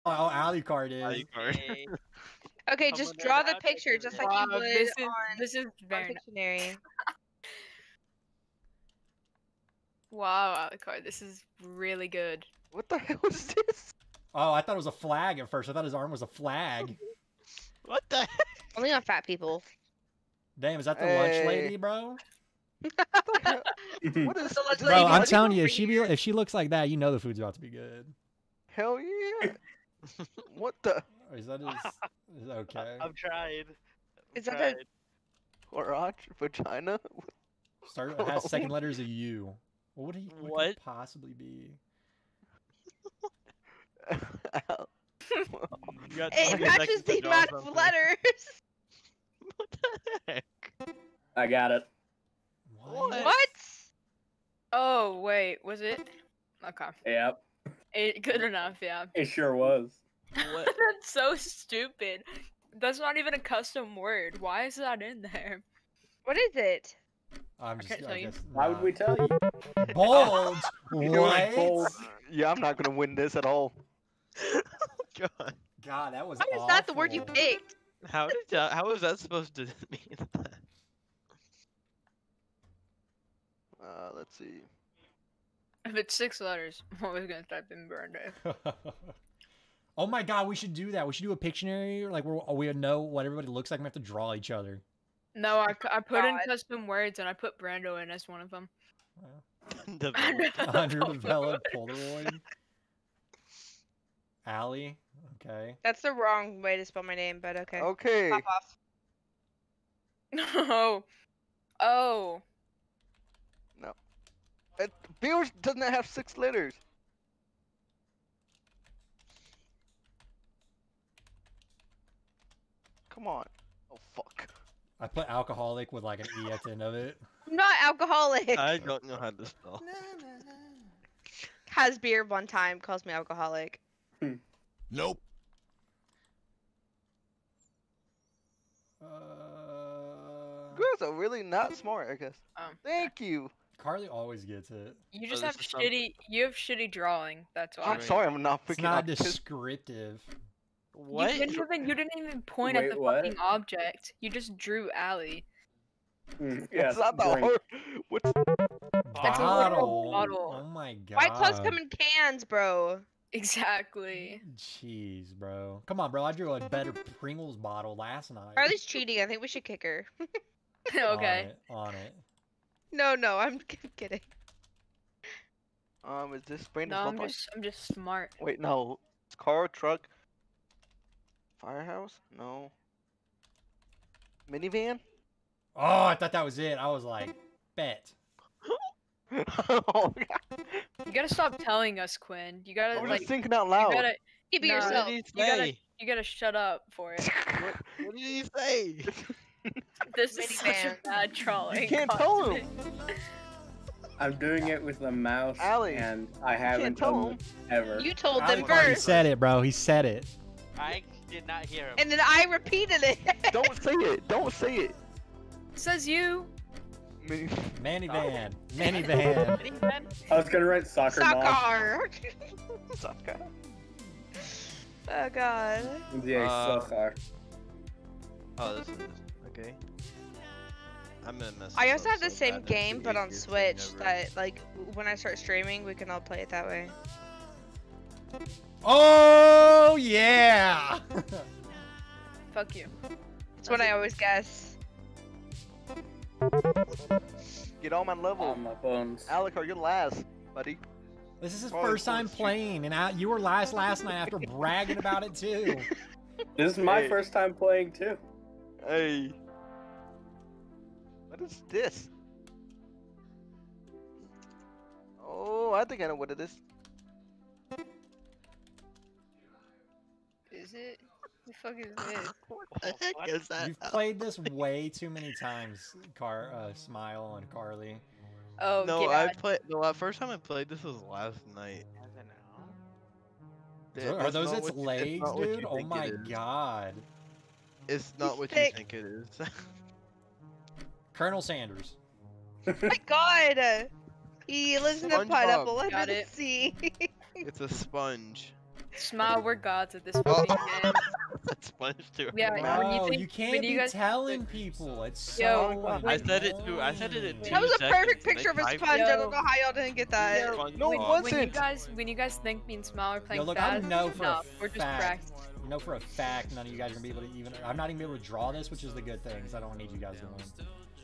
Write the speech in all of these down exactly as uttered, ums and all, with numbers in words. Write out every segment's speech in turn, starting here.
Oh, Alucard is. Alucard. Hey. Okay, I'm just gonna draw have the to picture do just it. like Wow, you would this is on, this is on very nice. Pictionary. Wow, Alucard, this is really good. What the hell is this? Oh, I thought it was a flag at first. I thought his arm was a flag. What the heck? Only on fat people. Damn, is that the Hey. lunch lady, bro? What is, So let's is Lady, Bro, I'm what's telling you, over if she be here? if she looks like that, you know the food's about to be good. Hell yeah. What the? Or is that his? Is that okay? I'm trying. I'm Is that a- trying. Orange vagina? Start it has second letters of U. What would he? What, could What? it possibly be? You got It twenty matches seconds to the draw amount of something. letters. What the heck? I got it. What? What? What? Oh wait, was it? Okay, Yep. it, good enough. Yeah. It sure was. What? That's so stupid. That's not even a custom word. Why is that in there? What is it? I'm I just. can't tell I you. guess Why would not. we tell you? Bulge? You're doing What? bold. Yeah, I'm not gonna win this at all. God. God, that was. How is that the word you awful. picked? How did that, how was that supposed to mean that? Uh, let's see. If it's six letters, I'm always gonna type in Brando. Oh my God, we should do that. We should do a Pictionary, like where we know what everybody looks like. And we have to draw each other. No, I, cu- I put in God. custom words and I put Brando in as one of them. Develop. Underdeveloped Polaroid. Allie. Okay. That's the wrong way to spell my name, but okay. Okay. Pop off. Oh. Oh. It, Beers doesn't have six letters. Come on. Oh fuck. I put alcoholic with like an E at the end of it. I'm not alcoholic. I don't know how to spell. Has beer one time, calls me alcoholic. Nope. Uh, You guys are really not smart, I guess. Um, Thank you. Carly always gets it. You just this have is some- shitty. You have shitty drawing. That's why. I'm sorry, I'm not It's picking not up this. descriptive. What? You didn't even. You didn't even point at Wait, the what? fucking object. You just drew Allie. Mm, yeah, It's not the drink. hard. What's That's a literal Bottle. bottle. Oh my God. White Claws come in cans, bro. Exactly. Jeez, bro. Come on, bro. I drew a better Pringles bottle last night. Carly's cheating. I think we should kick her. Okay. On it. On it. No, no, I'm kidding. um? Is this Brandon's No, love I'm life? just. I'm just smart. Wait, no. It's car, truck, firehouse? No. Minivan? Oh, I thought that was it. I was like, bet. Oh, God. You gotta stop telling us, Quinn. You gotta I'm like. just thinking out You loud. gotta. Keep it No, yourself. What did he You gotta. say? You gotta shut up for it. What, what did he say? This is such a Minivan. bad drawing. You can't tell him. I'm doing it with the mouse, Allie, and I haven't tell done him. it ever. You told I- them He first, said it, bro. He said it. I did not hear him. and then I repeated it. Don't say it. Don't say it. Says you. Mini- Minivan. Minivan. Minivan? I was gonna write soccer mom. Soccer. Soccer. Oh god. Yeah, Uh, soccer. Oh, this is okay. I'm gonna mess. I this also up have the so same bad, that's game, the but on easiest thing Switch. ever. That like when I start streaming, we can all play it that way. Oh, yeah. Fuck you. That's what I always guess. Get on my level. On my bones. Alec, are you last, buddy? This is his Oh, first full time street. playing, and I, you were last last night after bragging about it too. This is my Hey. first time playing too. Hey. What is this? Oh, I think I know what it is. Is it? The fuck is this? What the heck is that? You've played this way too many times, Car, uh, Smile and Carly. Oh, No, get I out. played. The la- first time I played this was last night. Th- Are that's those not its what you- it's legs, not what dude? you Oh think my it is. god. It's not He's what thick. you think it is. Colonel Sanders. Oh my god! He lives in a SpongeBob. pineapple under Got the it. sea. It's a sponge. Smile, we're gods at this Oh. fucking game. That's Sponge too. Yeah, when you Bro, think- you can't when be you guys- telling people. It's Yo, so. when- I said it too. I said it in two That was a seconds. perfect Make picture of a five- sponge. I Yo. don't know how y'all didn't get that. Yo, Sponge No, it when, ball. when you wasn't. guys, when you guys think me and Smile are playing Yo, look, I fast, know for a no, we're just fact. practicing. You know for a fact none of you guys are gonna be able to even. I'm not even gonna be able to draw this, which is the good thing, because I don't need you guys to win.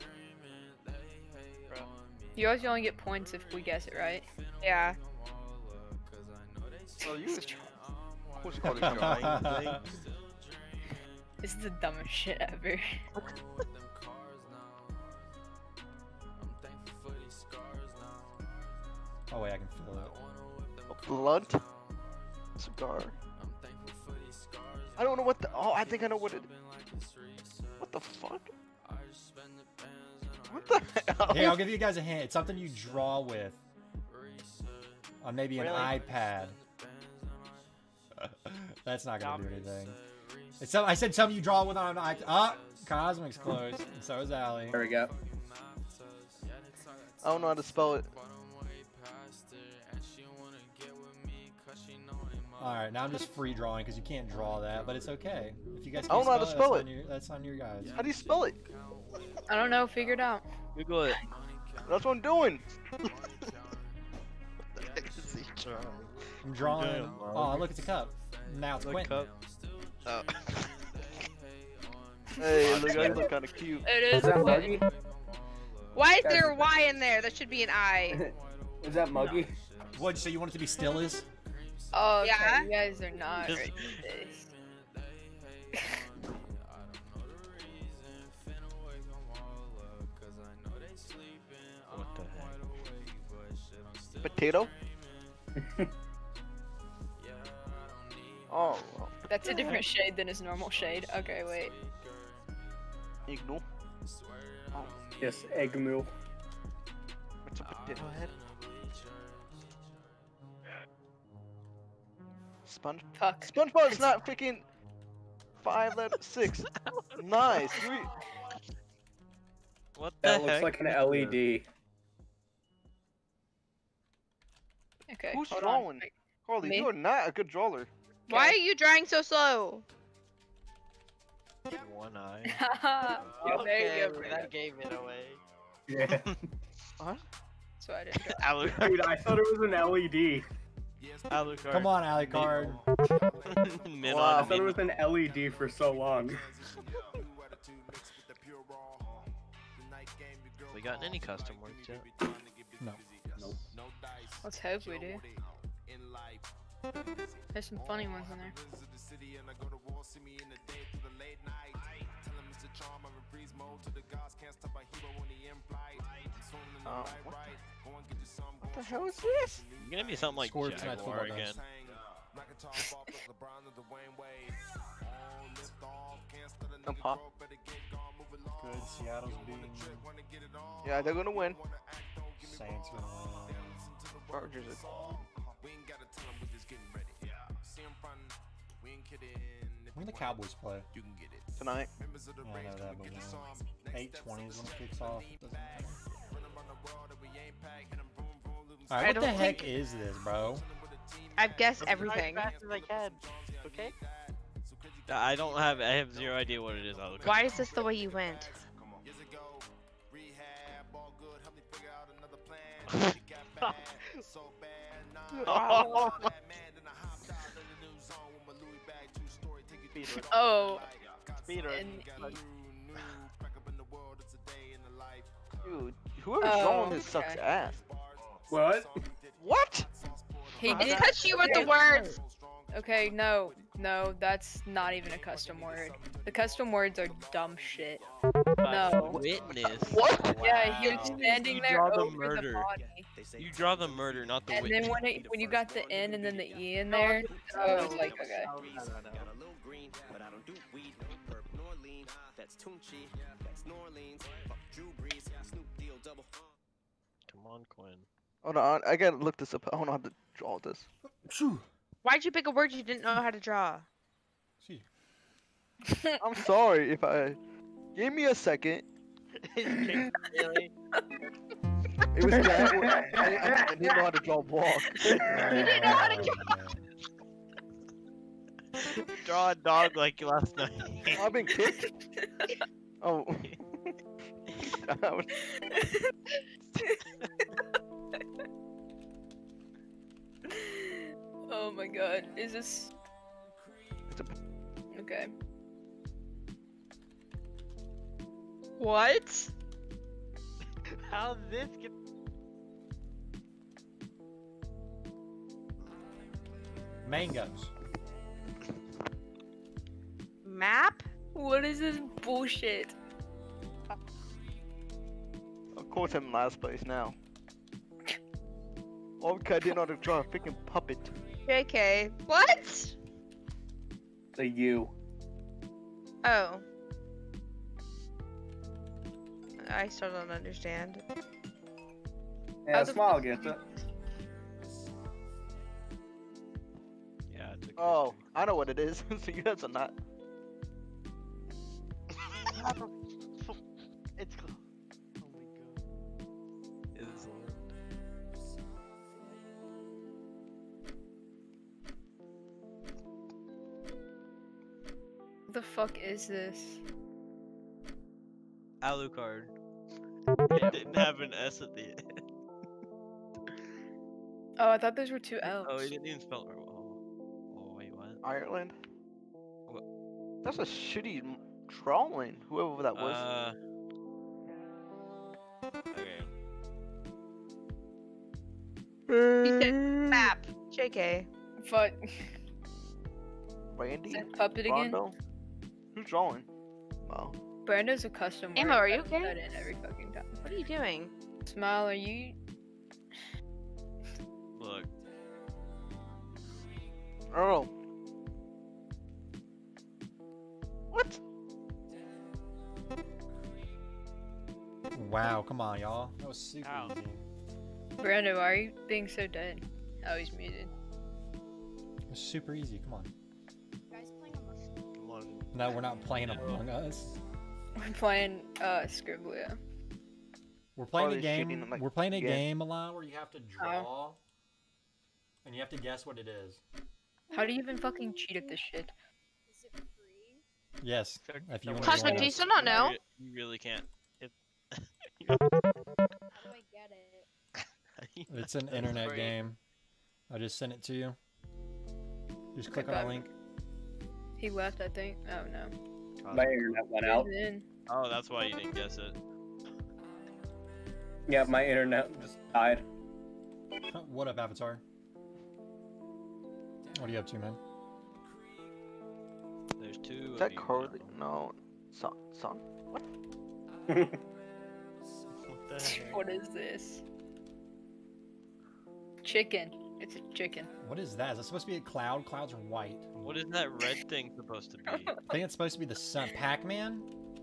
You always only get points if we guess it right. Yeah. Well, you. What's it called? A drawing thing? This is the dumbest shit ever. Oh wait, I can feel it. A blunt cigar. I don't know what the. Oh, I think I know what it. What the fuck? What the hell? Hey, I'll give you guys a hint. It's something you draw with. On maybe an Really? iPad. That's not gonna do anything. It's some, I said something you draw with on an iPad. Ah, Cosmic's close. And so is Allie. There we go. I don't know how to spell it. Alright, now I'm just free drawing because you can't draw that, but it's okay. If you guys I can't don't know how to spell, spell it, it. that's on your, that's on your guys. How do you spell it? I don't know, figure it out. Google it. That's what I'm doing. What the heck is he drawing? I'm drawing. Damn, Oh, look, it's a cup. Now it's The Quentin. cup. Oh. Hey, look, I look kind of cute. It Is is. that what- Muggy? Why is there a Y in there? That should be an I. Is that Muggy? What, so you want it to be still is? Oh, okay, Yeah? you guys are not Just- ready for this. What the heck? Potato? Oh, well, That's a different shade than his normal shade. Okay, wait. ignore. Yes, egg mule. What's a potato head? Sponge. Fuck. SpongeBob's not freaking five letter six. Nice. Sweet. What the That looks heck? like an L E D. Okay. Who's hold drawing? On. Carly, Me? you are not a good drawer. Why are you drawing so slow? One eye. Yeah, there you go. Okay, that gave it away. Yeah. So I didn't. Draw. Alucard. Dude, I thought it was an L E D. Alucard. Come on, Alley Card. Min Wow. I on thought it min. was an L E D for so long. We gotten any custom work yet? No. Nope. Let's hope we do. There's some funny ones in there. Oh, what, the, what the hell is this? You're gonna be something like Score tonight's Jaguar football again. I'm pop. Good. Seattle's beating Yeah, they're gonna win. Saints. Gonna win. Chargers. Is... When do the Cowboys play? Tonight. Yeah, I know that, but when eight twenty is when it kicks off. It doesn't matter. I Alright, what the don't heck think- is this, bro? I've guessed everything. Okay. I don't have. I have zero idea what it is. Alucard. Why is this the way you went? Oh, Oh. Peter. And dude, whoever's Oh, drawing this sucks okay. ass. What? What? he I did. touched you with the words. Okay, no, no, that's not even a custom word. The custom words are dumb shit. No. Witness. What? Yeah, he was Wow. standing You there draw the over the murder. body. You draw the murder, not the And witness. then when it, when you got the N and then the E in there, I was like, okay. Come on, Quinn. Hold on, I gotta look this up. I don't know how to draw this. Phew. Why'd you pick a word you didn't know how to draw? See. I'm sorry if I. Give me a second. Really? It was that. I, I, I didn't know how to draw a walk. didn't know how to Oh, man. Draw a dog like last night. I've been kicked. Oh. Oh my god, is this... It's a... Okay. What? How did this get? Mangoes. Map? What is this bullshit? Of course I'm in last place now. Oh, I didn't know how to draw a freaking puppet. J K. What? The U. Oh. I still don't understand. Yeah, How the smile fuck gets it. Yeah, it's a Oh, I know what it is. So you guys are not. It's close. Oh my god. It is What the fuck is this? Alucard. It didn't have an S at the end. Oh, I thought those were two L's. Oh, he didn't even spell it. Oh, oh wait, what? Ireland? What? That's a shitty m- drawing, whoever that was. Uh. Okay. He said map. J K. Fuck. Randy? Is that puppet again? Rondo? Who's drawing? Oh. Brando's a custom word. Ammo, are you I put okay? that in every fucking time. What are you doing? Smile, are you... Look. Earl. What? Wow, come on, y'all. That was super Ow. easy. Brando, why are you being so dead? Oh, he's muted. It was super easy. Come on. Come on. No, we're not playing Among Us. We're playing, uh, Scribblia. We're playing Probably a game. shooting, like, We're playing a yeah. game a lot where you have to draw, and you have to guess what it is. How do you even fucking cheat at this shit? Yes. Fair- If you no want way. to Cosmic, do you still not know? You, you really can't. It... It's an That's internet great. game. I just sent it to you. Just click on Okay. a link. He left, I think. Oh, no. My internet went out. He's in. Oh, that's why you didn't guess it. Yeah, my internet just died. What up, Avatar? What are you up to, man? There's two. Is of that you Carly? now. No. Son. Son. What? What the heck? What is this? Chicken. It's a chicken. What is that? Is that supposed to be a cloud? Clouds are white. What is that red thing supposed to be? I think it's supposed to be the sun. Pac-Man?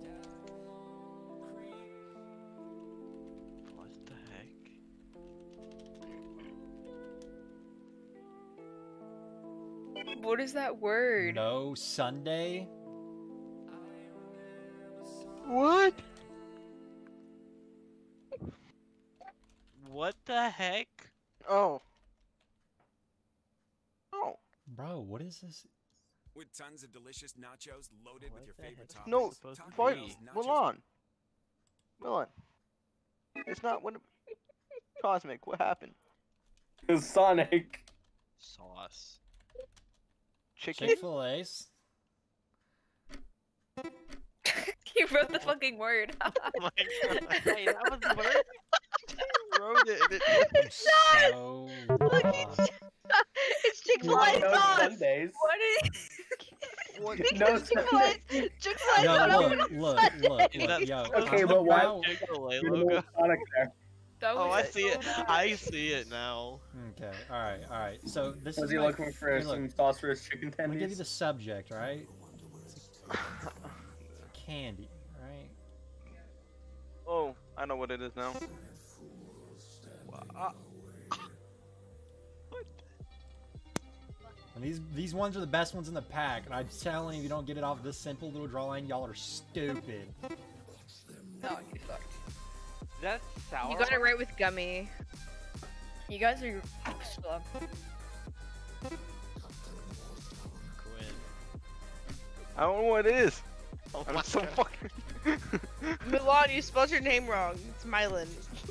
What the heck? What is that word? No, Sunday? What? What the heck? Oh. Oh. Bro, what is this? With tons of delicious nachos loaded What with your the favorite heck toppings. is No, this supposed to Fight. be? Milan. Milan. It's not what. Cosmic, what happened? Sonic. Sauce. Chicken? Chick-fil-A's? You wrote the fucking word. Oh my god. Hey, that was the word? You wrote it. And it I'm so lost. It's Chick-fil-A No sauce. Sundays. What is... what? No Chick-fil-A. Sundays. Chick-fil-A. Yo, no, look, look, look, Is that look, yo. supposed Okay, to but be why- Wow. Chick-fil-A There's no logo? Sonic there. That Oh, was I it. see it. I see it now. Okay, alright, alright. So this Was is he my- looking for hey, look, some sauce for his chicken I'm gonna give you tendies? the subject, right? Candy, right? Oh, I know what it is now. Wow. And these these ones are the best ones in the pack, and I'm telling you, if you don't get it off this simple little draw line, y'all are stupid. No, you fucked. Is that sour? You got it right with Gummy. You guys are slow. Quinn. I don't know what it is. Oh I'm my so God. fucking. Milan, you spelled your name wrong. It's Mylan.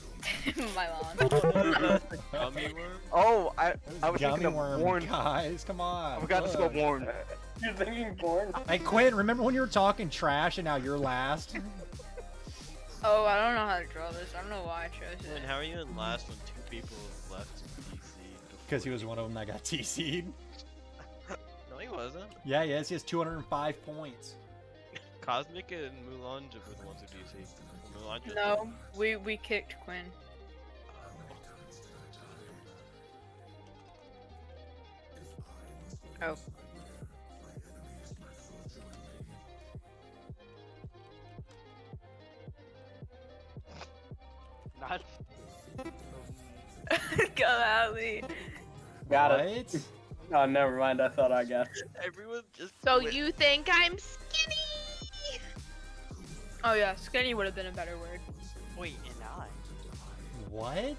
Milan. Gummy worm? Oh, I That I was gummy thinking of worm, Warren. guys. Come on. I forgot to spell look. Warren. You're thinking porn? Hey, Quinn, remember when you were talking trash and now you're last? Oh, I don't know how to draw this. I don't know why I chose And it. how are you in last when two people left in D C? Because he was one of them that got T C'd. No, he wasn't. Yeah, yes, he has two hundred five points. Cosmic and Mulan just were the ones in D C. Mulan just No, we we kicked Quinn. Oh. Not. Go at me. Got what? it. Oh, never mind. I thought I got it. Everyone just. So quit. you think I'm skinny? Oh yeah, skinny would have been a better word. Wait, and I. What?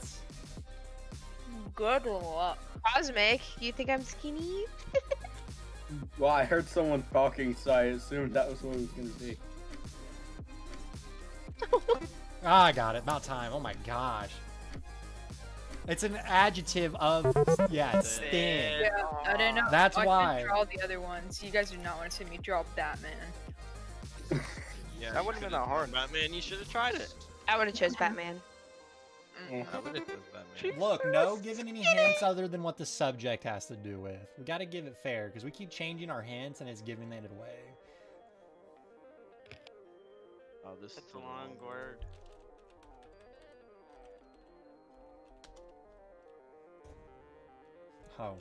Good luck. Cosmic, you think I'm skinny? Well, I heard someone talking, so I assumed that was what it was gonna be. Ah, I got it. About time. Oh my gosh. It's an adjective of, yeah, it's thin. Yeah, I didn't know. That's I why. couldn't draw the other ones. You guys do not want to see me draw Batman. Yeah, That you wouldn't have been could've that hard. done Batman, you should have tried it. I would have chose Batman. I would have chose Batman. Look, no giving any hints other than what the subject has to do with. We gotta give it fair, because we keep changing our hints and it's giving it away. Oh, this It's is a long word. Oh.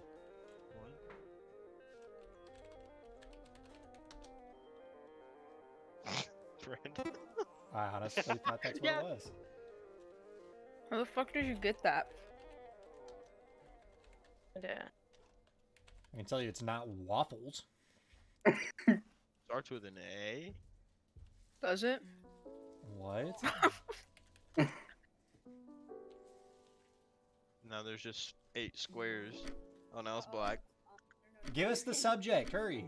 Friend. I honestly thought that's what Yeah. it was. How the fuck did you get that? Yeah. I can tell you it's not waffles. Starts with an A. Does it? What? Now there's just eight squares. Oh, now it's black. Give us the subject, hurry.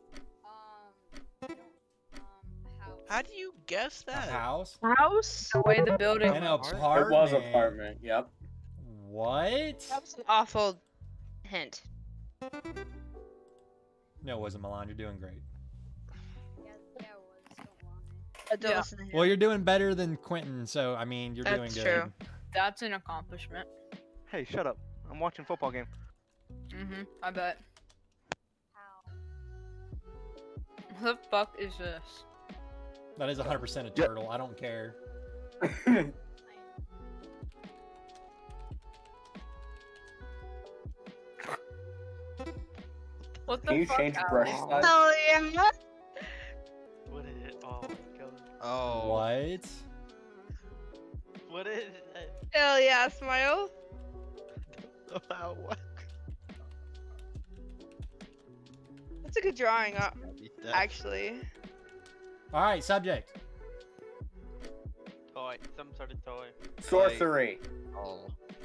How do you guess A that? house? House? The way the building. An apartment? apartment. It was apartment. Yep. What? That was an awful hint. No, it wasn't Milan. You're doing great. I don't Yeah. listen to him. Well, you're doing better than Quentin, so I mean, you're doing That's good. true. That's an accomplishment. Hey, shut up. I'm watching football game. Mm-hmm. I bet. What the fuck is this? That is one hundred percent a Yep. turtle. I don't care. What the Can you fuck? change Alex? brush size? Oh yeah. What is it? Oh my god. Oh. What? What is it? Hell yeah, smile. About what? That's a good drawing, uh, That- actually. All right, subject. Toy. Some sort of toy. Sorcery. Oh.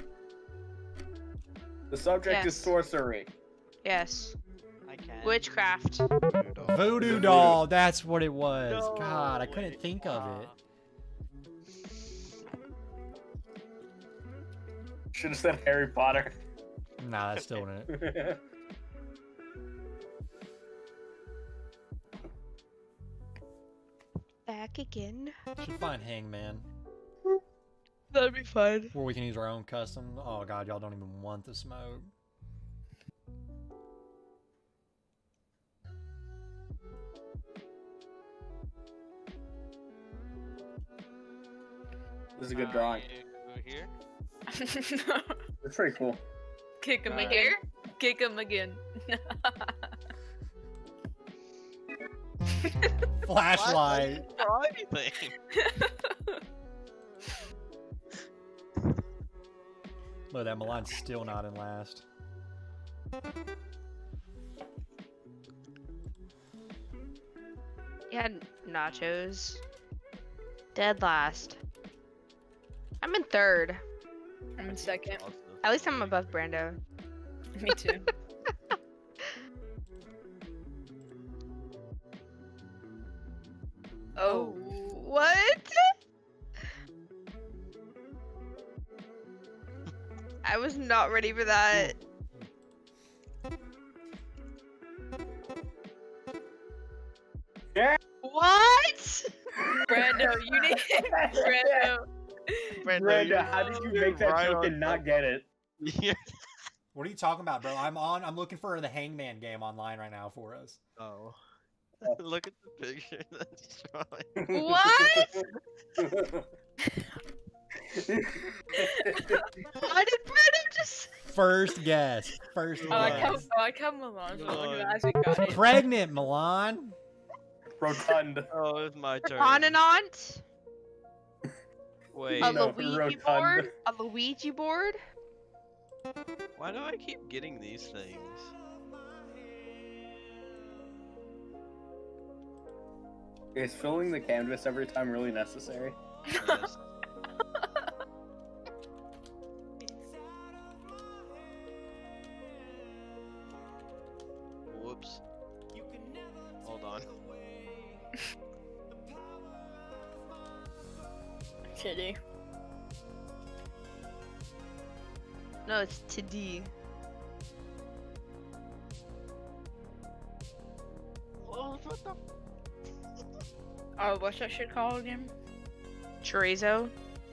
The subject is Yes. sorcery. Yes. I can't. Witchcraft. Voodoo doll. That's what it was. No God, I couldn't way. think of it. Should have said Harry Potter. Nah, that's still in it. Back again. Should find Hangman, That'd be fun. where we can use our own custom. Oh God, y'all don't even want the smoke. This is a good Uh, drawing. you here? It's pretty cool. Kick him Uh, again. Kick him again. Flashlight. Draw anything. Look, that Milan's still not in last. You had nachos. Dead last. I'm in third. I'm in second. At least I'm above Brando. Me too. Oh. What? I was not ready for that. Yeah. What? Brando, you need Brando. Brenda, how did you make that right joke on and not get it? Yeah. What are you talking about, bro? I'm on. I'm looking for the Hangman game online right now for us. Oh. Look at the picture that's drawing. What? Why did Brandon just? First guess. First I like how guess. I like how Milan's one who Milan. actually got it. Pregnant, Milan. Rotund. Oh, it's my turn. Promenant? Wait, A No, Luigi rotund. board? A Luigi board? why do I keep getting these things? Is filling the canvas every time really necessary? Yes. Whoops. Hold on. Titty. No, it's T-D. Oh, what the? Oh, what's that shit called again? Chorizo.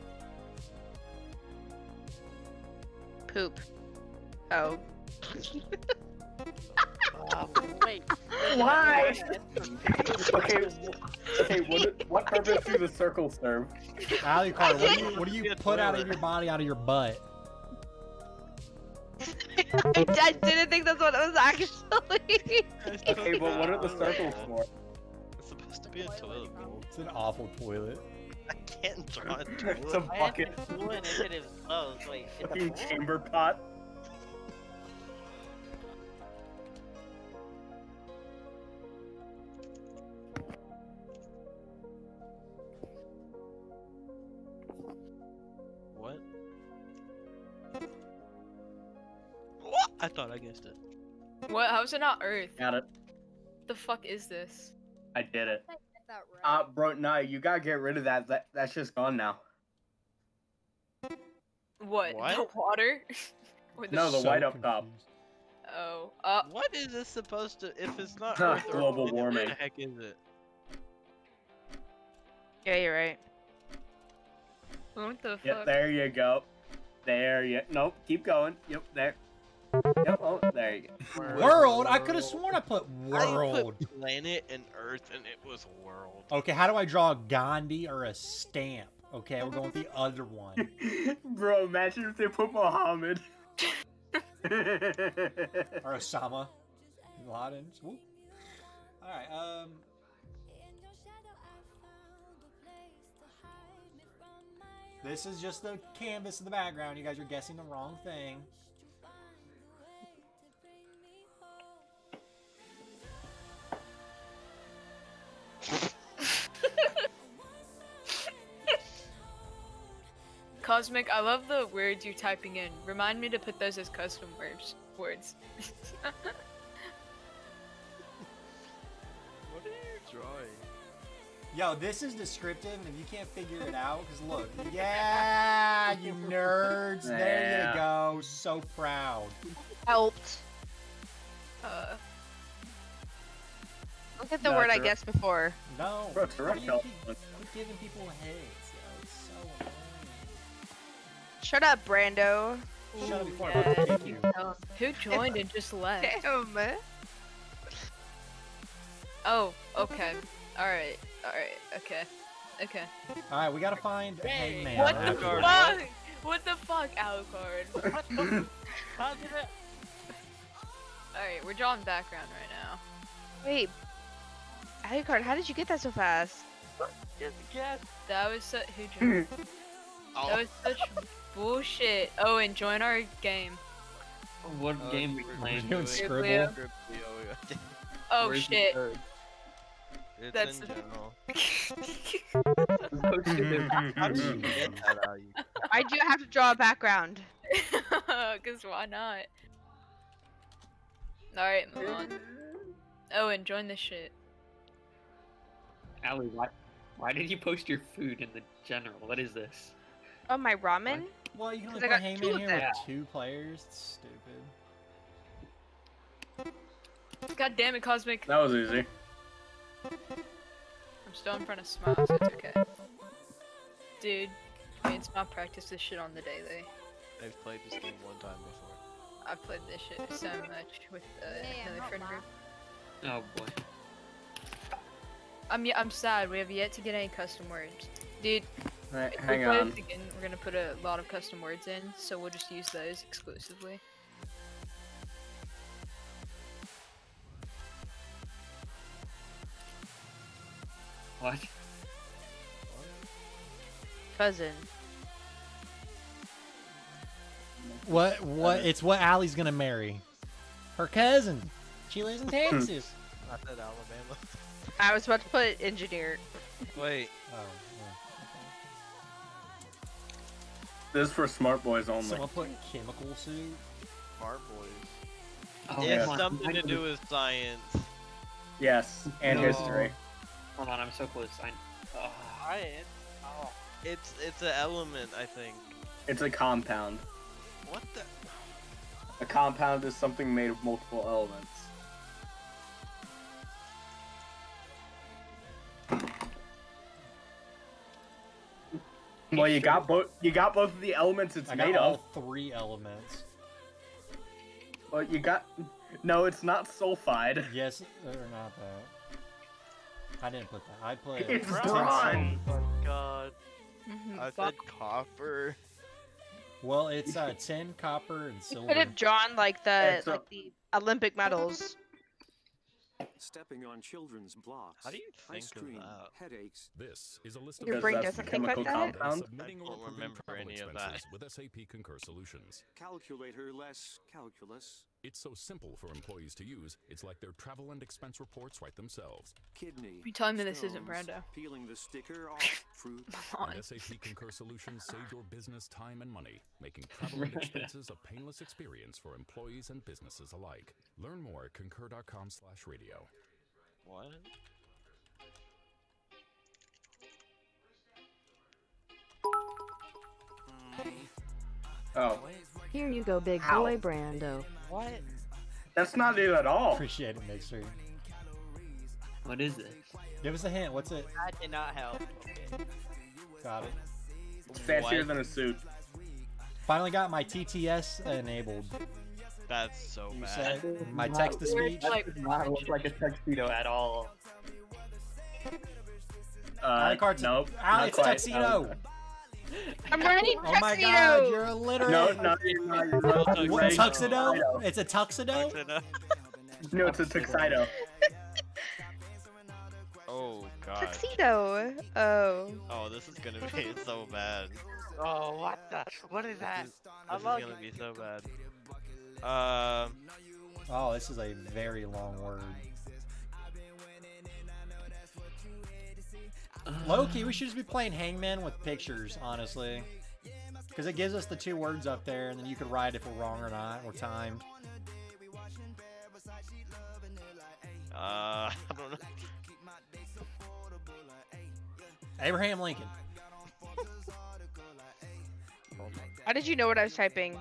Poop. Oh. Oh, wait. Why? Okay, okay. What what purpose do the circles serve? Alucard, what do you what do you Yeah, put out of toilet. your body out of your butt? I, I didn't think that's what it was actually. Okay, but what are the circles for? It's supposed to be a toilet bowl. It's an awful toilet. I can't draw a It's a toilet. I bucket. have to do initiative close. Wait, it's a Fucking pool? chamber pot. What? What? I thought I guessed it. What? How's it not Earth? Got it. The fuck is this? I did it. That Uh, bro, nah, you gotta get rid of that. That that's just gone now. What? What? The water? Or the No, the So white up top. confused. Oh. Uh. What is this supposed to? If it's not Huh, Earth or global Earth, warming. What the heck is it? Yeah, you're right. What the fuck? Yep, there you go. There you. Nope, keep going. Yep, there. Yep. Oh, there you go. World? I could have sworn I put I world. put planet and Earth, and it was world. Okay, how do I draw a Gandhi or a stamp? Okay, we're going with the other one. Bro, imagine if they put Muhammad. Or Osama. Bin Laden. Whoop. Alright, um... This is just the canvas in the background. You guys are guessing the wrong thing. Cosmic, I love the words you're typing in. Remind me to put those as custom words. Words. What are you drawing? Yo, this is descriptive, and if you can't figure it out, because look, yeah, you nerds, there Yeah. you go, so proud. Helped. Uh. Look at the No, word I correct. guessed before. No, Bro, why do correct you help. keep, keep giving people hits, yo, it's so annoying. Shut up, Brando. Shut up before I Yeah. kick you. Who joined and just left? Damn. Oh, okay. Alright, alright, okay. Okay. Alright, we gotta find Hangman. What after the this. fuck? What the fuck, Alucard? How did it? Alright, we're drawing background right now. Wait. Alucard, how did you get that so fast? Just guess. That was such who joined? Oh, That was such bullshit. Oh, and join our game. What uh, game we we're- playing? Doing we're- scribble. Leo. Scribble, yeah. Oh Where's the shit. third? It's That's in the- general. Mm-hmm. How did you get that out? You? Why do you have to draw a background? Cause why not? Alright, move on. Oh, and join this shit. Allie, why, Why did you post your food in the general? What is this? Oh, my ramen? Well, you can only 'Cause I play got two Hangman of here them. with two players. It's stupid. God damn it, Cosmic. That was easy. I'm still in front of Smile, so it's okay. Dude, me and Smile practice this shit on the daily. I've played this game one time before. I've played this shit so much with uh, another friend group. Oh boy. I'm y I'm sad. We have yet to get any custom words, dude. Right, if we hang play on. this again, we're gonna put a lot of custom words in, so we'll just use those exclusively. What? Cousin. What? What? It's what Allie's gonna marry. Her cousin. She lives in Texas. I said Alabama. I was about to put engineer. Wait. Oh, This is for smart boys yeah. only. Someone put chemical suit. Smart boys. Oh, Yeah. It's come on. something to do with science. Yes, and No. history. Hold on, I'm so close. I. Oh. Science? Oh. It's it's an element, I think. It's a compound. What the? A compound is something made of multiple elements. Well, you got both. You got both of the elements it's I got made all of. three elements. Well, you got. No, it's not sulfide. Yes, or not that. I didn't put that. I put. It's tin bronze. Oh my god. Mhm, I fuck. said copper. Well, it's uh, tin, copper, and You silver. could have drawn like the It's a- like the Olympic medals. Stepping on children's blocks. How do you ice think of cream, that? headaches. This is a list of Your Because brain that's doesn't the think like chemical that? compound. Submitting I or don't approving remember travel any of expenses that. with S A P Concur Solutions. Calculator less calculus. It's so simple for employees to use, it's like their travel and expense reports write themselves. Kidney. You telling me this isn't stones, Brando? Peeling the sticker off fruit. Come on. And S A P Concur Solutions save your business time and money, making travel and expenses a painless experience for employees and businesses alike. Learn more at concur dot com slash radio. What? Oh, Here you go, big Ow. boy Brando. What? that's not it at all. Appreciate it, Mixer. What is it? Give us a hint. What's it? That did not help. Okay. Got it. It's fancier What? than a suit. Finally got my T T S enabled. That's so You bad. said my text to speech. Like, Does not look like a tuxedo at all. Uh, Alucard's nope. Ah, not it's quite. tuxedo. I'm running Oh my tuxedo. god, you're illiterate. No, no, you're not. You're not. What, Right. tuxedo? It's a tuxedo? No, it's a tuxedo. Oh god. Tuxedo. Oh. Oh, this is gonna be so bad. Oh, what the? What is that? This is, this I'm is lucky. gonna be so bad. Um. Oh, this is a very long word. Loki, we should just be playing Hangman with pictures, honestly. Because it gives us the two words up there, and then you could write if we're wrong or not, or timed. Uh. I don't know. Abraham Lincoln. How did you know what I was typing?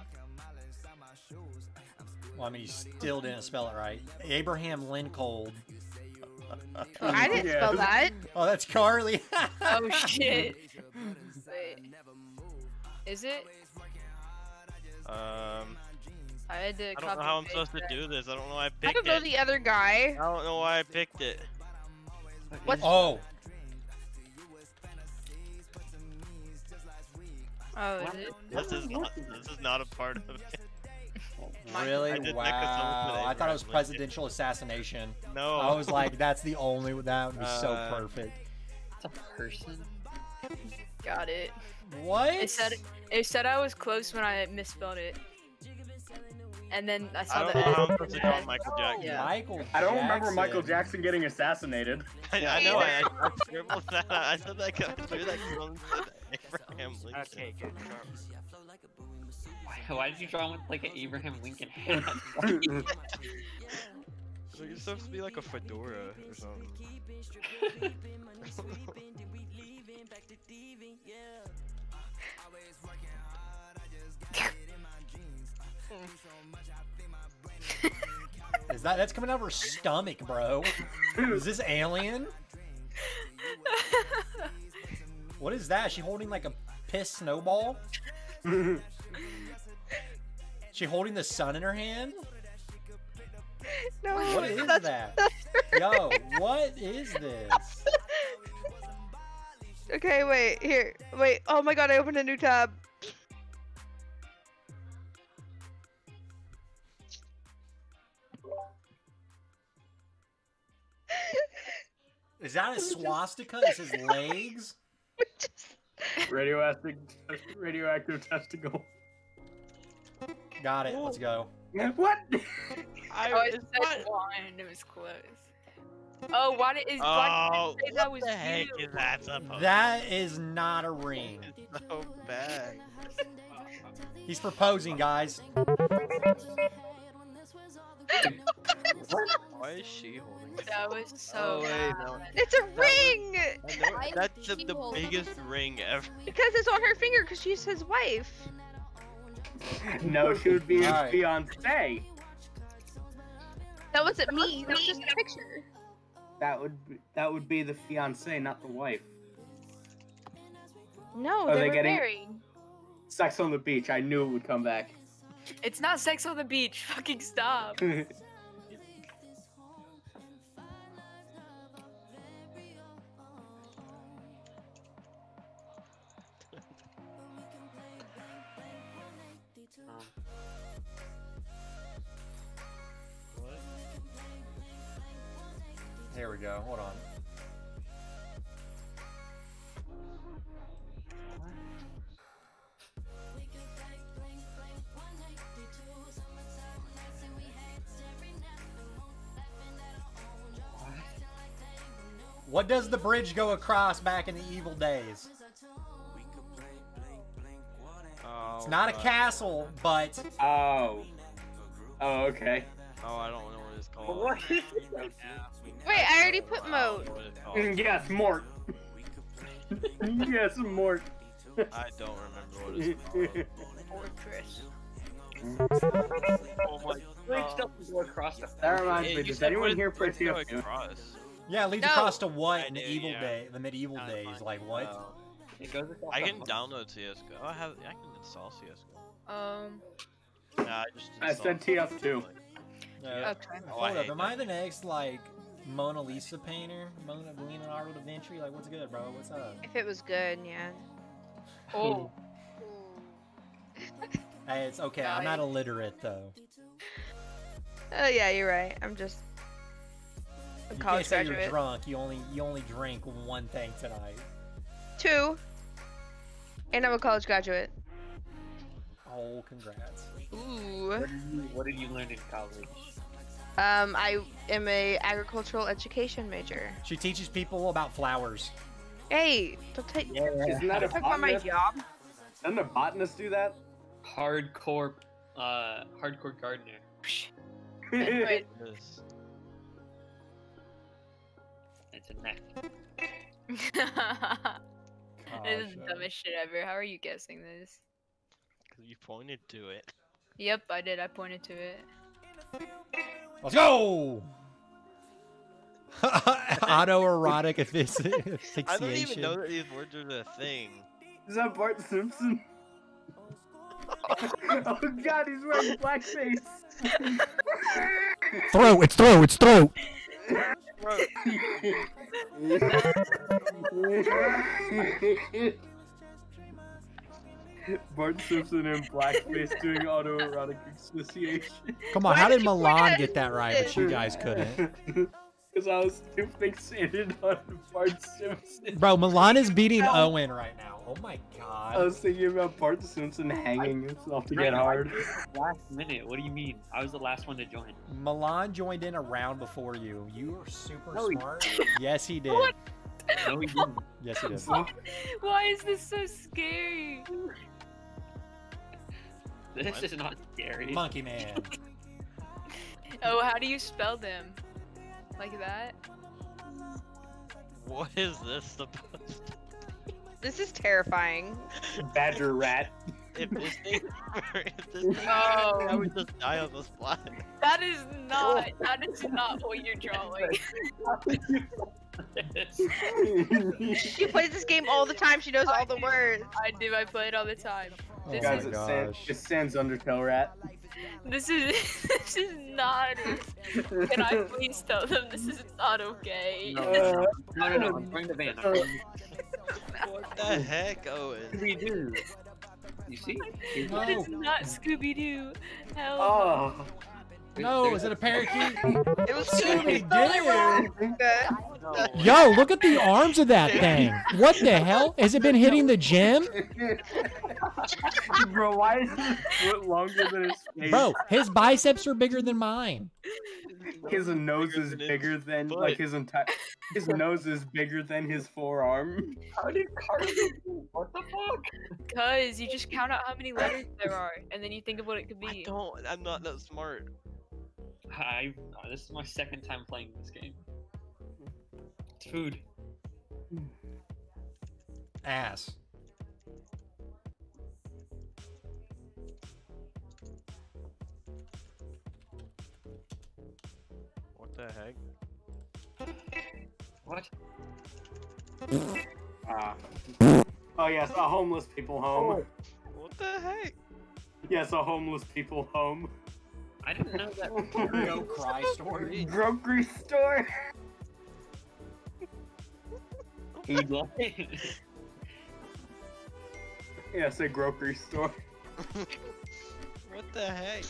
Well, I mean, you still didn't spell it right. Abraham Lincoln. Oh, I didn't Yeah. spell that. Oh, that's Carly. oh shit. Wait. Is it? Um. I had to I don't copy know how I'm and supposed to paste do this. I don't know why I I picked don't know it. the other guy. I don't know why I picked it. What? Oh, that. Oh, is it? This is not. This is not a part of it. really? I did that 'cause Wow. someone put I thought it was Abraham Lincoln. presidential assassination. No. I was like, that's the only, that would be so Uh, perfect. It's a person. Got it. What? It said it said I was close when I misspelled it. And then I I saw don't the know how I'm S. supposed to draw Michael Jackson. Yeah. Michael I don't remember Jackson. Michael Jackson getting assassinated. I, I know. I, I scribbled that. I said that. I drew that because someone said Abraham Lincoln. Okay, good. Why, why did you draw him with like an Abraham Lincoln hat? So you're supposed to be like a fedora or something. Is that that's coming out of her stomach, bro? Is this alien? What is that? Is she holding like a piss snowball? She holding the sun in her hand? No, What is that's, that? that's Yo, what is this? Okay, wait, here. Wait, oh my god, I opened a new tab. Is that a swastika? Is his legs? Radioactive, radioactive testicle. Got it. Let's go. What? I, Oh, it it's said not- one. It was close. Oh, why did is why Oh, did it say that was what the heck you? is that supposed That is not a ring. It's so bad. He's proposing, guys. Why is she holding it? That was so Oh, wait, bad. no. It's a ring! I know- That's the, the biggest ring ever. Because it's on her finger because she's his wife. No, she would be his Alright. fiance. That wasn't me, that was just a picture. That would be, that would be the fiance, not the wife. No, Are they, they were getting- married. Sex on the beach. I knew it would come back. It's not Sex on the Beach. Fucking stop. Here we go. Hold on. What does the bridge go across back in the evil days? Oh, It's not a God. castle, but Oh. Oh, okay. Oh, I don't know what it's called. What? Wait, I already put I mode. don't know what it's called. Yes, Mort. Yes, Mort. I don't remember what it's called. Fortress. Oh my Bridge god. doesn't go across the That reminds Hey, me. you Does said anyone what here it- play what's going T F two? across? yeah, it leads No. across to what I in the do, evil yeah. day, the medieval Not days? fine. Like what? Oh. It goes across I the can home. download C S G O. I have. I can install C S G O. Um. Nah, I just. I said installed T F two. Uh, Okay. Oh, I Hold up, hate am I that. the next like Mona Lisa painter? Mona Leonardo da Vinci? Like, what's good, bro? What's up? If it was good, yeah. Oh. Hey, it's okay. I'm not illiterate though. Oh yeah, you're right. I'm just a You can't college say you're graduate. drunk. You only you only drank one thing tonight. Two. And I'm a college graduate. Oh, congrats. Ooh. What did you, what did you learn in college? Um, I am a agricultural education major. She teaches people about flowers. Hey, don't take Isn't that a don't talk about my botanist? job. Doesn't a botanist do that? Hardcore, uh, hardcore gardener. Right. This. It's a neck. This is Gosh, the uh, dumbest shit ever. How are you guessing this? Cause you pointed to it. Yep, I did. I pointed to it. Let's go! Autoerotic asphyxi- asphyxiation. I don't even know that these words are a thing. Is that Bart Simpson? Oh god, he's wearing blackface. Throat, it's throat, it's throat! Bart Simpson in blackface doing autoerotic asphyxiation. Come on, Why how did did you point Milan at get that right, but you guys couldn't? Because I was too fixated on Bart Simpson. Bro, Milan is beating Owen right now. Oh my I god. was thinking about Bart Simpson hanging himself to get hard. Last minute. What do you mean? I was the last one to join. Milan joined in a round before you. You were super No, he- smart. Yes, he did. What? No, he didn't. Yes, he did. Why is this so scary? This What? is not scary. Monkey Man. Oh, how do you spell them? Like that? What is this supposed to This is terrifying. Badger rat. if this thing, if this thing, Oh. I would just die on the spot. That is not. That is not what you're drawing. She plays this game all the time. She knows all the words. I do. I play it all the time. Oh This Guys, my it sans, gosh. it sans Undertale rat. This is. This is not. Can I please tell them this is not okay? No, Uh, no, no, no. I'm bring the van. I'm bringing- What the heck, What Owen? do we do? You see? Here's That the- is not Scooby Doo. Hell. Oh. No, is it a parakeet? It was Scooby Scooby-Doo. Doo. Yo, look at the arms of that thing. What the hell? Has it been hitting the gym? Bro, why is his foot longer than his face? Bro, his biceps are bigger than mine. His nose Bigger is than his bigger than foot. like his entire. His nose is bigger than his forearm. How did Carter? What the fuck? Because you just count out how many letters there are, and then you think of what it could I be. don't. I'm not that smart. I. uh, This is my second time playing this game. It's food. Ass. What the heck? What? Ah. Oh yes, a homeless people home. What the heck? Yes, a homeless people home. I didn't know that. Go cry story. Grocery store. Food line. Yes, a grocery store. What the heck?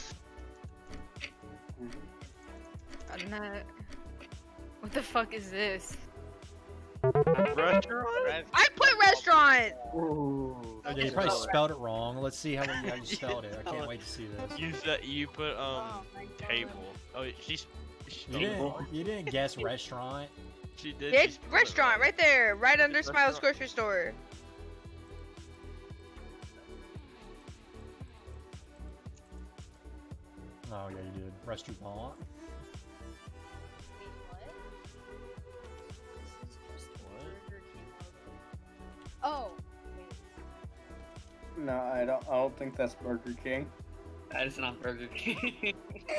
I'm not. What the fuck is this? Restaurant? I put restaurant. Yeah, you probably spelled it wrong. Let's see how, how you spelled it. I can't wait to see this. You said you put um table. Oh, she's. she You didn't, you didn't guess restaurant. She did. Yeah, she it's spelled it restaurant wrong. right there, right under Restaurant. Smiles grocery store. Oh yeah, you did. Restaurant. Oh. No, I don't. I don't think that's Burger King. That is not Burger King.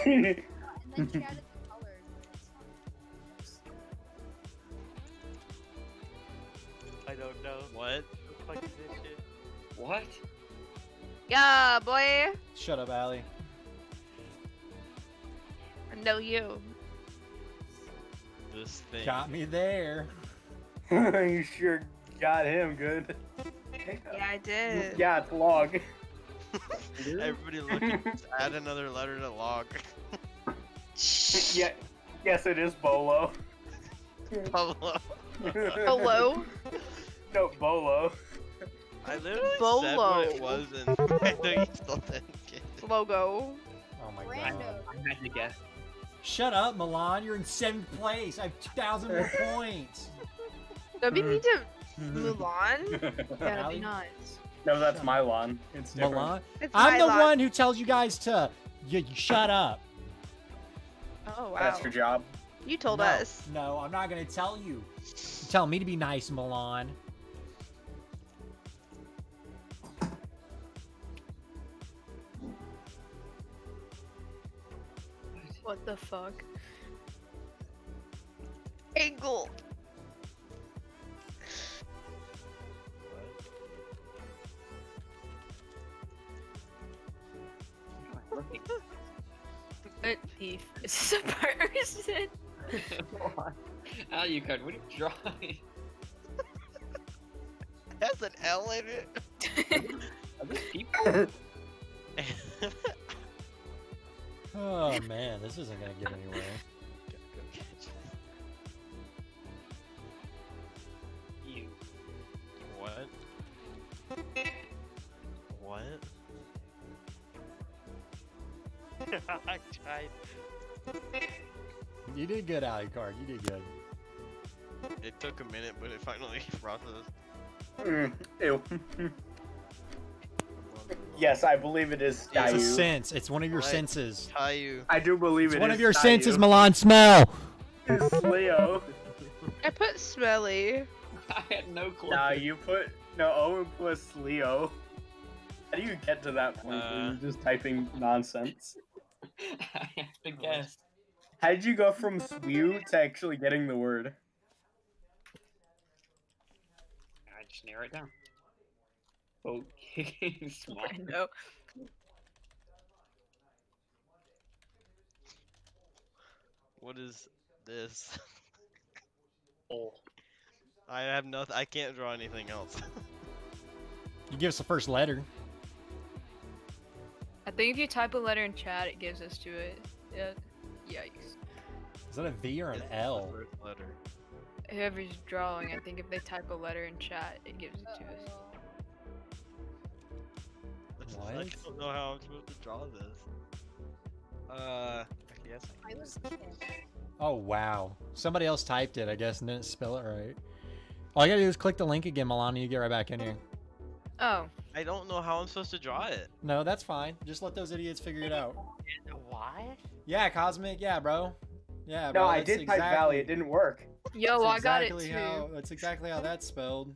I don't know. What? The fuck is this shit? What? Yeah, boy. Shut up, Allie. I know you. This thing. Got me there. You sure got him good. Yeah, I did. Yeah, it's log. Everybody look. Just add another letter to log. Yeah. Yes, it is Bolo. Hello. Hello. No, Bolo. I literally said Bolo. what it was, and I know you still didn't get it. Logo. Oh my I, god. I had to guess. Shut up, Milan. You're in seventh place. I have two thousand more points. Don't be mean to Mulan. Gotta Allie? be nice. No, that's Mylon. It's different. Milan. It's I'm the Mylon. one who tells you guys to you, you shut up. Oh wow. That's your job. You told no, us. No, I'm not gonna tell you. You're telling me to be nice, Milan. What the fuck? Angle. Pet peeve. Is this a person? Alucard, what are you drawing? Has an L in it. Are those people? Oh man, this isn't gonna get anywhere. You. What? What? I tried. You did good, Alucard. You did good. It took a minute, but it finally processed. Mm, ew. Yes, I believe it is It's a Caillou. sense. It's one of your Right. senses. Caillou. I do believe It's it one is of your Caillou. senses, Milan. Smell. It's Leo. I put smelly. I had no clue. Nah, you put no Owen plus Leo. How do you get to that point where Uh. you're just typing nonsense? I have to guess. How did you go from spew to actually getting the word? I just narrow it down. Okay, small. I know. What is this? Oh. I have nothing. I can't draw anything else. You give us the first letter. I think if you type a letter in chat, it gives us to it. Yeah. Yikes. Is that a V or an L? First letter. Whoever's drawing, I think if they type a letter in chat, it gives it to us. This is- What? I don't know how I'm supposed to draw this. Uh, yes. I guess. Oh wow. Somebody else typed it, I guess, and didn't spell it right. All you gotta do is click the link again, Milani. You get right back in here. Oh. I don't know how I'm supposed to draw it. No, that's fine. Just let those idiots figure it out. Why? Yeah, Cosmic. Yeah, bro. Yeah, No, bro. I that's did type exactly- Valley. It didn't work. Yo, that's I got it exactly too. How, that's exactly how that's spelled.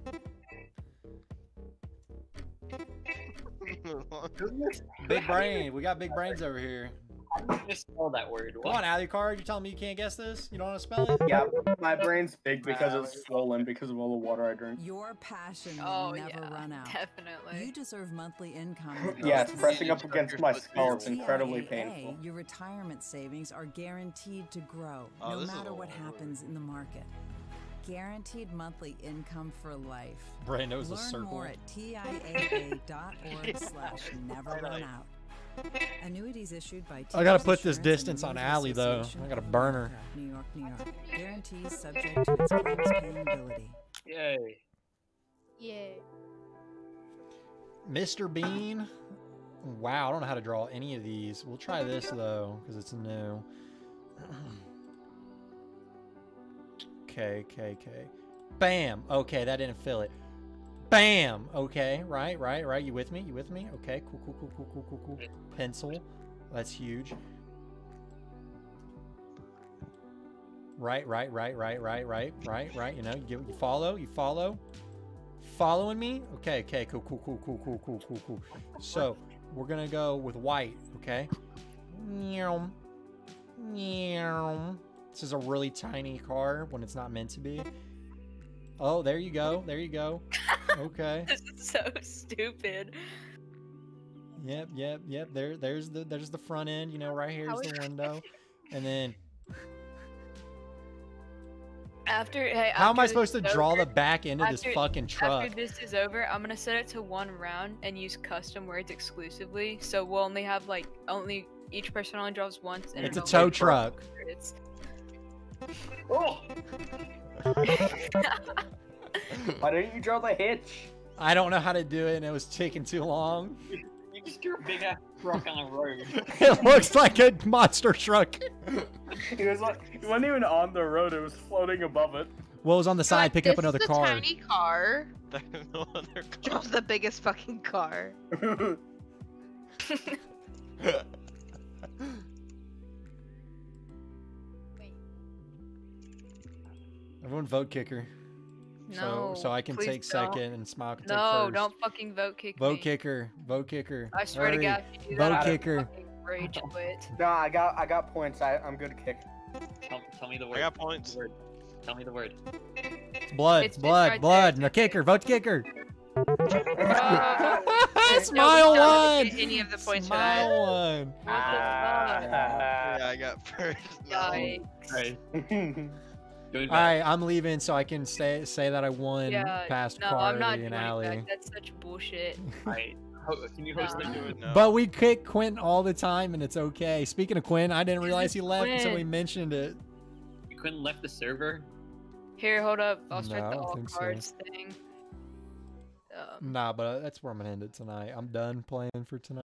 Big brain. We got big brains over here. I just spell that word. Come What? on, Alucard. You telling me you can't guess this? You don't want to spell it? Yeah, my brain's big because it's swollen because of all the water I drink. Your passion will Oh, never yeah, run out. definitely. You deserve monthly income. Yes, pressing up against my skull, it's With incredibly T I A A, painful. Your retirement savings are guaranteed to grow, Oh, no this is a matter what long word. happens in the market. Guaranteed monthly income for life. Brain knows a Learn circle. more at T I A A dot org slash never run out. Annuities issued by I gotta T put this Insurance and distance on Annuities Allie, though. Association I got a of burner. America, New York, New York. Guarantees subject to its claims paying ability. Yay. Yeah. Mister Bean. Wow, I don't know how to draw any of these. We'll try this though, because it's new. Okay, okay, okay. Bam. Okay, that didn't fill it. Bam. Okay, right, right, right. You with me? You with me? Okay, cool, cool, cool, cool, cool, cool, cool. Pencil. That's huge. Right, right, right, right, right, right, right, right. You know, you, give, you follow, you follow. Following me? Okay, okay, cool, cool, cool, cool, cool, cool, cool, cool. So, we're gonna go with white, okay? Meow. Meow. This is a really tiny car when it's not meant to be. Oh, there you go. There you go. Okay. This is so stupid. Yep, yep, yep. There, there's the there's the front end. You know, right here's How the is- window, and then After hey, how am I after supposed to this is draw over- the back end of this after- fucking truck? After this is over, I'm gonna set it to one round and use custom words exclusively. So we'll only have like only each person only draws once. And It's a it'll tow wait for truck. words. Oh! Why didn't you draw the hitch? I don't know how to do it, and it was taking too long. You just drew a big ass truck on a road. It looks like a monster truck. It was like it wasn't even on the road; it was floating above it. What was on the So, side? like, Pick up this another is a car. tiny car. No other Draws the biggest fucking car. Everyone vote kicker. No, so so I can please take don't. second and Smile can take No, first. don't fucking vote kick Vote me. kicker. Vote kicker. I swear to Hurry. God, if you do Vote that, I'll kicker. fucking rage quit. No, I got I got points. I I'm good at kick. Tell, tell me the word. I got points. Tell me the word. Tell me the word. It's blood. It's- it's blood. right blood. there. No kicker. Vote kicker. Uh, Smile Nobody else one. get any of the points for that. Smile one. What the fuck? Yeah, I got first. No. Yikes. Right. Doing All right, I'm leaving so I can say say that I won Yeah, past no, Carly I'm not and doing Allie. that. That's such bullshit. Right. Ho- Can you host No. the Do it now. But we kick Quinn all the time, and it's okay. Speaking of Quinn, I didn't realize he left Quinn. until we mentioned it. You couldn't left the server? Here, hold up. I'll No, start I the don't all think so. cards thing. Um, Nah, but that's where I'm gonna end it tonight. I'm done playing for tonight.